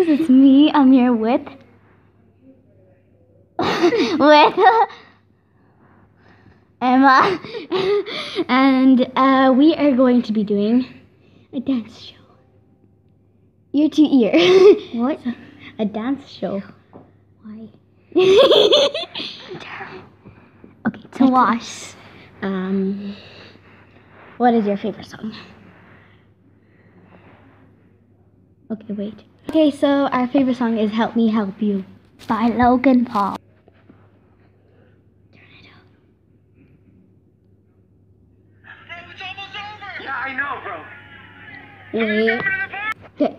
guys, it's me. I'm here with Emma, and we are going to be doing a dance show. Ear to ear. What? A dance show. Why? Okay, to watch. What is your favorite song? Okay, wait. Okay, so our favorite song is "Help Me Help You" by Logan Paul. Turn it up. Bro, it's almost over! Yeah, I know, bro. Wait. Okay.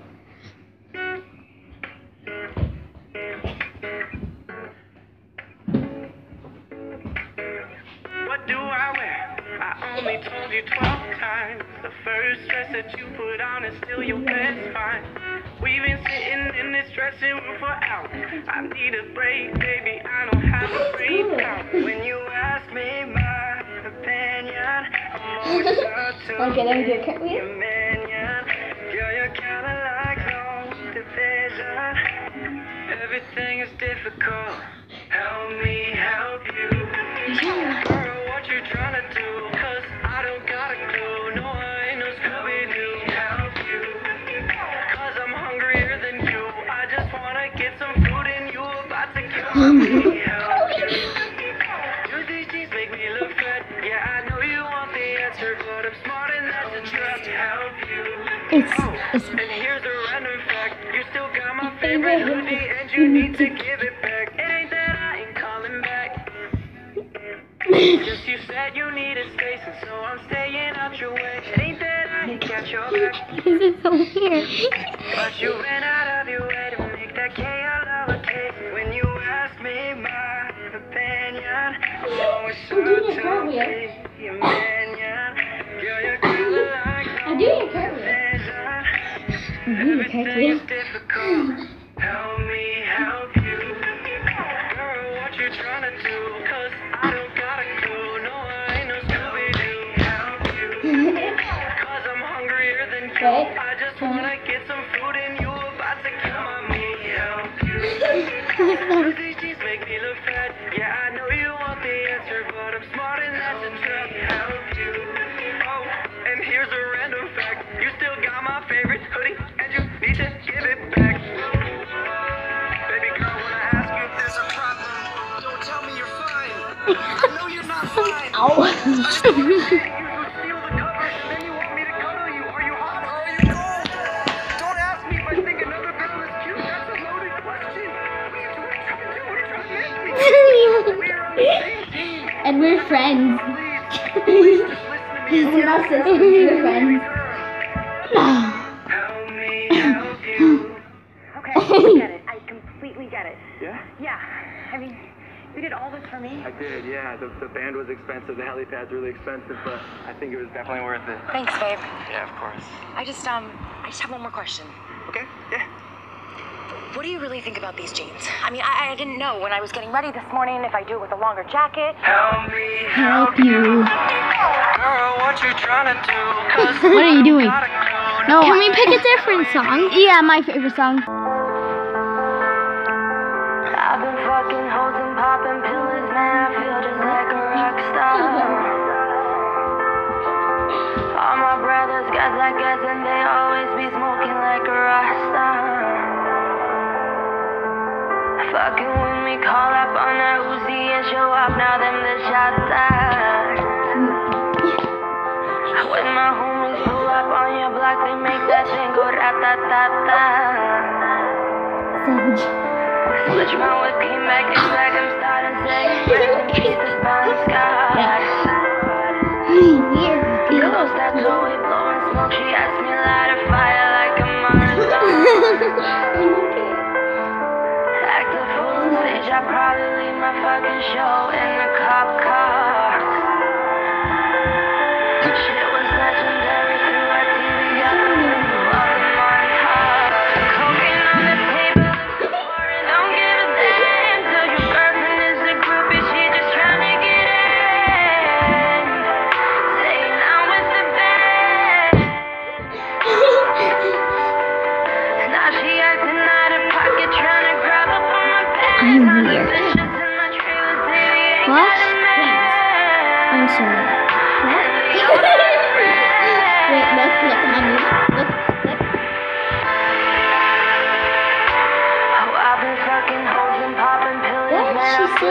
What do I wear? I only told you 12 times. The first dress that you put on is still your best find. We've been sitting in this dressing room for hours. I need a break, baby. I don't have a break now. When you ask me my opinion, I'm always sure to be your minion. Girl, you're kinda like long division. Everything is difficult. Help me help you. Girl, what you trying to do? 'Cause I don't got a clue. No, I ain't no Scooby-Doo. Help you. 'Cause I'm hungrier than you. I just wanna get some food and you about to kill me. Help you. Do these jeans make me look fat? Yeah, I know you want the answer, but I'm smart enough to just help you. And here's a random fact. You still got my favorite hoodie and you need to give it back. It ain't that I ain't calling back. Just you said you needed space, and so I'm staying out your way. It ain't that I ain't got your back. This is so weird. But you went out of your way to make that K a lowercase. When you ask me my opinion, I'm always sure to be your minion. Girl, you're kinda like I'm doing a cartwheel. Everything is difficult. Help me help you. Girl, what you trying to do? 'Cause I don't got a clue. No, I ain't no Scooby-Doo. Help you. 'Cause I'm hungrier than you. I just wanna get some food and you about to kill me. Help you. These jeans make me look fat. Yeah, I know you want the answer, but I'm smart enough to try to help you. Oh, and here's a random fact. You still got my favorite hoodie and you need to give it back. Baby girl, when I ask you if there's a problem, don't tell me you're fine. I know you're not fine. Ow. You steal the covers and then you want me to cuddle you. Are you hot or are you cold? Don't ask me if I think another girl is cute. That's a loaded question. What are you trying to do? What are you trying to make me? We're on the same team. And we're friends. Please just listen to me. We're not sisters, we're friends. Help me help you. Okay, I get it. I completely get it. Yeah? Yeah, I mean, you did all this for me. I did, yeah. The band was expensive, the helipad's really expensive, but I think it was definitely worth it. Thanks, babe. Yeah, of course. I just have one more question. Okay, yeah. What do you really think about these jeans? I mean, I didn't know when I was getting ready this morning if I do it with a longer jacket. Help me Help you. Girl, what you trying to do? 'Cause What are you doing? I don't got a clue. No. Can we pick a different song? Yeah, my favorite song. I've been fucking hoes and popping pills, man. I feel just like a rock star. All my brothers got that gas and they always be smoking like a rock star. Fucking with me, call up on that Uzi and show up. Now them the shots out. When my homies pull up on your block, they make that thing go rat-ta-ta-ta. Savage. Switch my whip, came back in black, I'm starting saying Jesus on the sky. Close that door, we blowing smoke, she asked me to light a fire like a marathon. Act a fool on stage, I'll probably leave my fucking show in a cop car. Shit was legendary through our TV, got the movie while I'm on top. Cocaine on the table, don't give a damn. Tell your girlfriend is a groupie, she just trying to get in. Saying I'm with the band.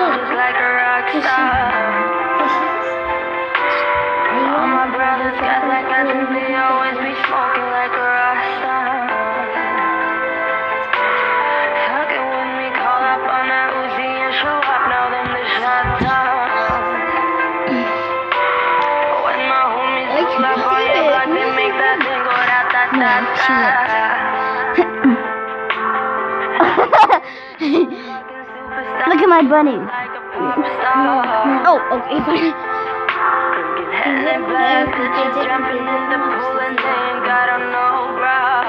just like a rock star. All my brothers, guys like us, and they always be smoking like a rock star. Fucking with me, call up on that Uzi and show up, now them the shot down. When my homies pull up on your block, they make that thing go da-da-da-da. Look at my bunny. Oh, okay, fine. Heading back, bitches jumping in the pool and they ain't got on no bra.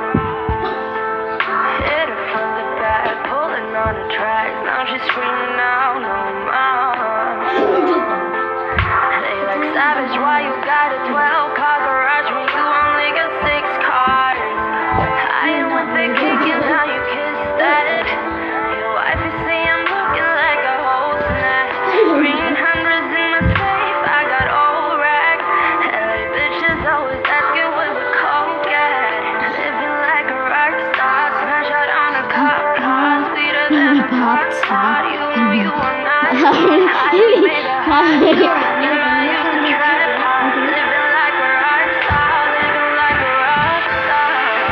Hit her from the back, pulling on the tracks. Now she's screaming out, no more. They like savage, why you got a 12-car garage when you only got 6 cars? I am with the kick and now you kiss that. Your wife is saying I'm looking like a whole snack. Green hundreds in my safe, I got old rack. LA bitches always asking where the coke at. Living like a rock star, smash out on a cop car, sweeter than a pop star. You know you are not. I made a hot girl, you know I used to trap hard. Living like a rock star, living like a rock star.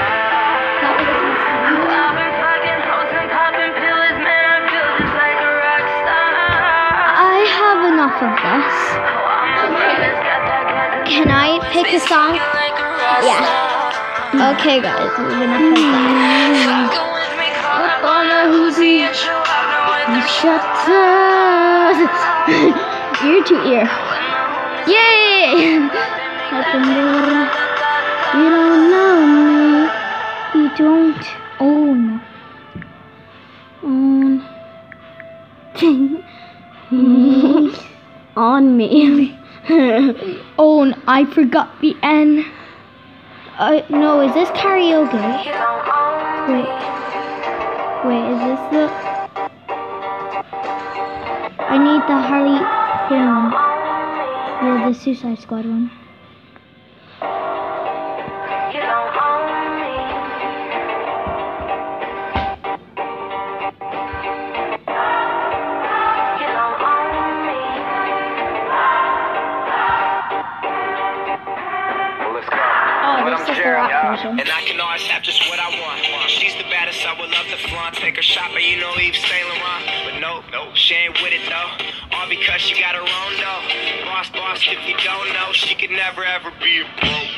I've been fucking hoes and popping pills, man, I feel just like a rock star. I have enough of this. Can I pick a song? Yeah. Okay, guys, we have enough of that. Up on a Uzi, shut up. Ear to ear. Yay! You don't know me. You don't own. On me. Own. I forgot the N. No, is this karaoke? Wait, is this the? I need the Harley Quinn. Yeah, the Suicide Squad one. And I can always have just what I want. She's the baddest, I would love to flaunt. Take her shopping, you know Eve Saint Laurent. But nope, she ain't with it though. All because she got her own dough. Boss, if you don't know, she could never ever be a broke.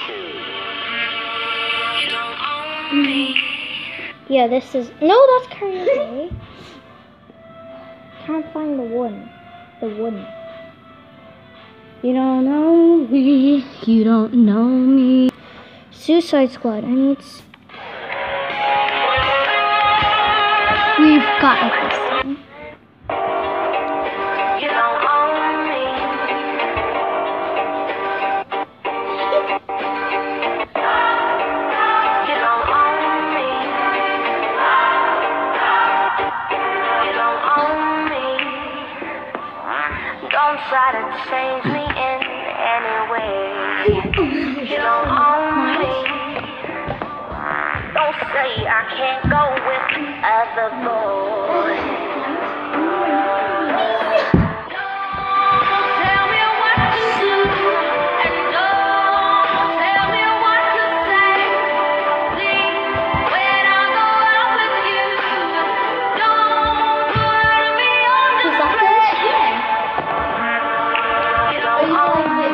You don't own me. Yeah, this is no, that's karaoke. Can't find the one. You don't know me. You don't know me. Suicide Squad. I need. We've got this one. You don't own me. You don't own me. You don't own me. Don't try to change me in any way. You don't own me. Don't say I can't go with other boys. Tell me what to do, and don't tell me what to say. Please, when I go out with you, don't put me on display. You don't own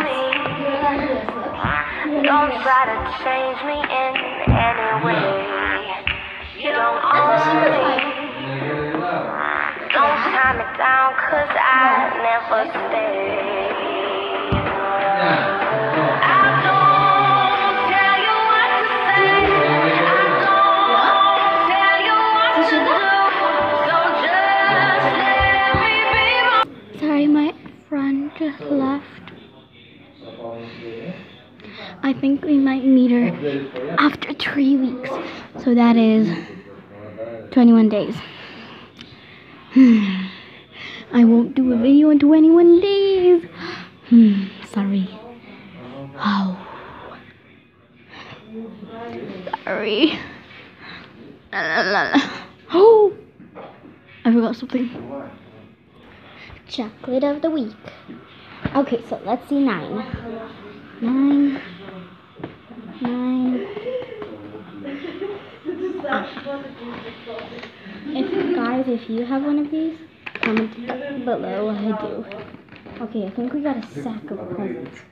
me. Don't try to change me in any way. You don't own me. Don't tie me down, 'cause I never stay. I don't tell you what to say. I don't tell you what to do. So just let me be. Sorry, my friend just left. I think we might meet her after 3 weeks. So that is 21 days. I won't do a video in 21 days. Sorry. Oh. Sorry. Oh. I forgot something. chocolate of the week. Okay, so let's see 9. 9. 9. If you have one of these, comment below what I do. Okay, I think we got a sack of presents.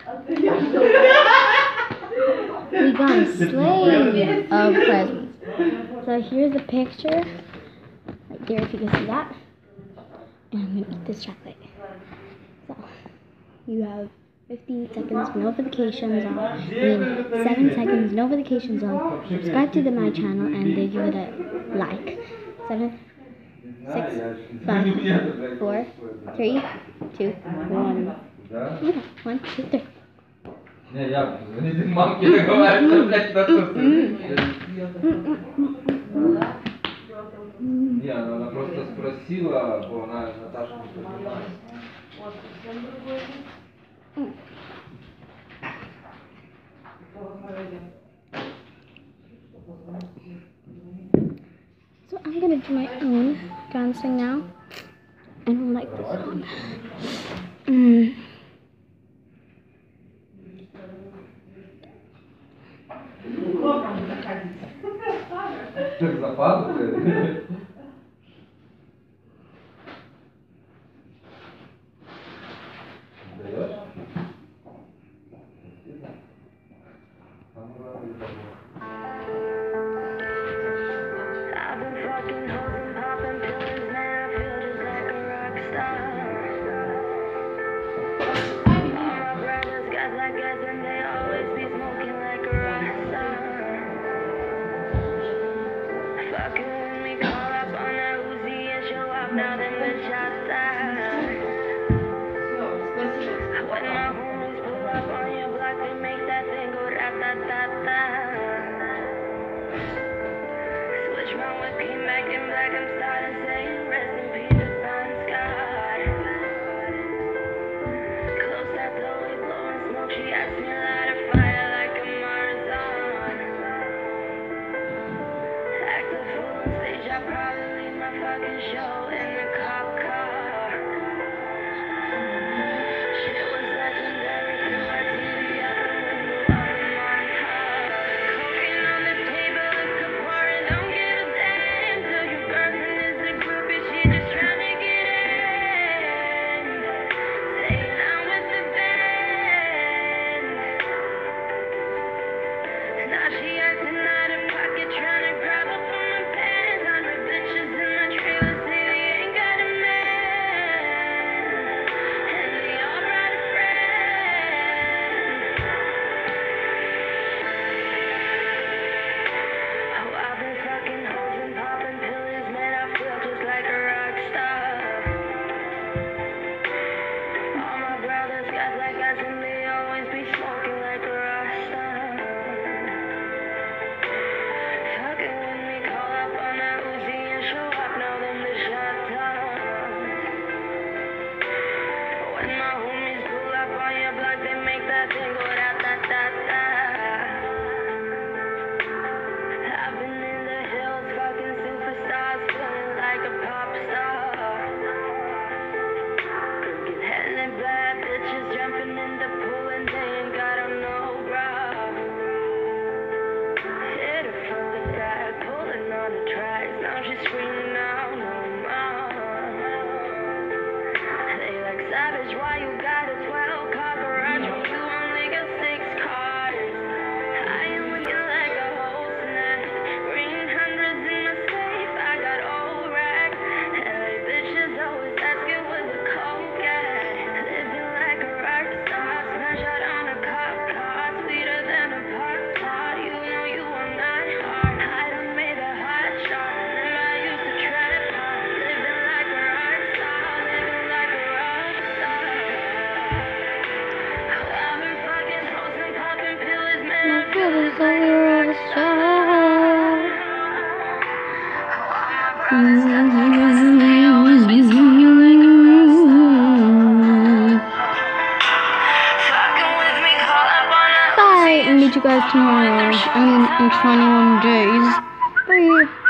We got a sleigh of presents. So here's a picture, right there if you can see that. And I'm gonna eat this chocolate. So, you have 15 seconds notifications on. 7 seconds notifications on. Subscribe to my channel and they give it a like. 7, 6, 5, 4, 3, 2, 1. Okay, 1, 2, 3. Не, я звоните мамке, говорит, что, блядь, Не, она просто спросила, она Наташа не понимает. So I'm gonna do my own dancing now. I don't like this one. Так западок? Даешь? I've been fucking hoes and popping pills, man, I feel just like a rock star. All my brothers got that gas and they always be smoking like a rock star. Fucking with me, call up on that Uzi and show up, now then the shots die. When my homies pull up on your block, they make that thing go rat-tat-tat-tat. Switch my whip, came back in black, I'm starting saying rest in peace to Bon Scott. Close that door, we blowing smoke, she asked me to light a fire like a Marathon. Act a fool on stage, I probably leave my fucking show in the cop car. Shit was legendary through my TV out the window of the montage. Cocaine on the table, liquor pouring, don't give a damn. Till your girlfriend is a groupie, she just trying to get in. Staying out with the band. Now she acting out of pocket, trying to grab up on my pants. 100 bitches in my trailer, say they ain't got a man. And they all brought a friend. Oh, I've been fucking hoes and popping pills, man, I feel just like a rock star. All my brothers got like us and they always be smoking like a rock star. Fucking with me, call up on that Uzi and show up, now them the shot town. When my homies pull up on your block, they make that thing go rat-tat-tat-tat. I've been in the hills, fucking superstars, feeling like a pop star. Get hella bad bitches jumping in the pool and they ain't got on no bra. Hit her from the back, pulling on the tracks, now she's screaming out no more. They like savage, why you got a 12-car garage when you only got 6 cars? I am looking like a whole snack. Green hundreds in my safe, I got old racks. LA bitches always asking where the coke at. Living like a rock star, smash out on a cop car, sweeter than a pop tart. You know you are not hard. I done made a hot shot, and I used to trap hard. Living like a rock star, living like a rock star. Oh, I've been fucking hoes and popping pills, man, I feel just like a rock star. Bye, and meet you guys tomorrow. I mean, in 21 days. Bye.